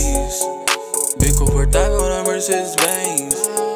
mês. Bem confortável na Mercedes-Benz.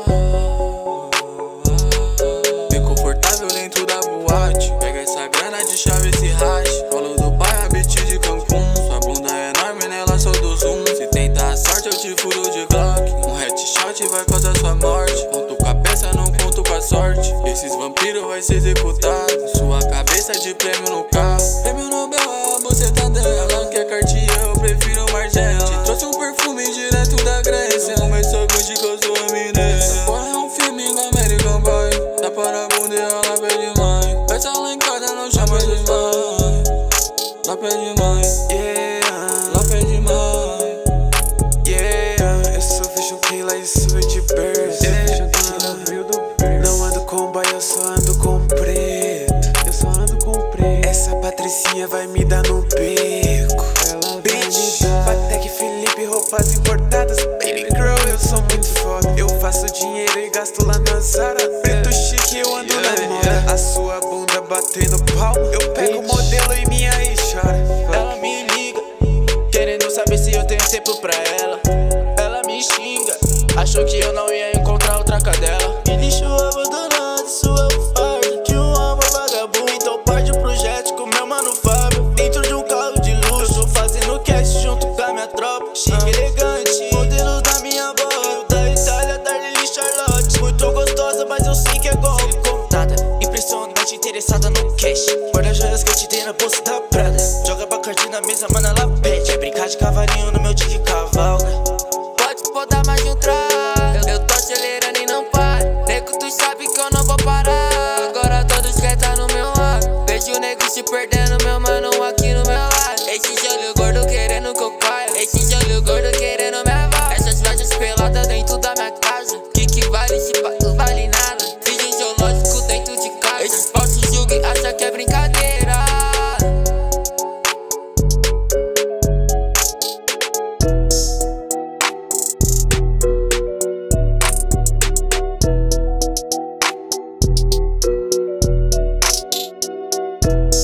Bem confortável dentro da boate. Pega essa grana de chave, esse racha. Falou do pai, a beat de Cancún. Sua bunda é enorme, nela sou do zoom. Se tentar a sorte, eu te furo de Glock. Um headshot vai causar sua morte. Conto com a peça, não conto com a sorte. Esses vampiros vai ser executado. Sua cabeça de prêmio no carro. Prêmio Nobel é a buceta dela. Ela quer Cartier, eu prefiro Margiela. Te trouxe um perfume direto da Grécia. Começou Gucci que eu sou amnésia. Essa porra é um filme igual American Pie. Dá para a bunda e ela pede mais. Essa lá em casa não chama de mãe. Lá pede mais, Yeah, lá pede mais. yeah. Eu sou fashion killer e sou de Birds. Não ando com boy, eu só ando com preto. Essa Patricinha vai me dar no beco. Bitch, Patek Philippe, roupas importadas. Baby girl, eu sou muito foda. Eu faço dinheiro e gasto lá na Zara. Preto chique, eu ando na moda. A sua bunda batendo palma. Eu pego o modelo e minha ex chora. Ela me liga, querendo saber se eu tenho tempo pra ela. Ela me xinga, achou que eu não ia encontrar outra cadela. Me lixo abandonado, isso é o fardo de um amor vagabundo. Então parte pro jet com meu mano Fábio. Dentro de um carro de luxo, tô fazendo cast junto com a minha tropa. Chique, elegante, modelos da minha bola. Da Itália, da Lily Charlotte. Muito gostosa, mas eu sei que é golpe. Contada, impressionante, interessada no cash. Guarda joias que eu te dei na bolsa da Prada. Joga Bacardi na mesa, mano, ela pede. É brincar de cavalinho no meu tique cavalga. Pode podar mais de um trago. Eu tô acelerando e não para. Nego, tu sabe que eu não vou parar. Agora todos querem tá no meu ar. Vejo o nego se perdendo, meu mano.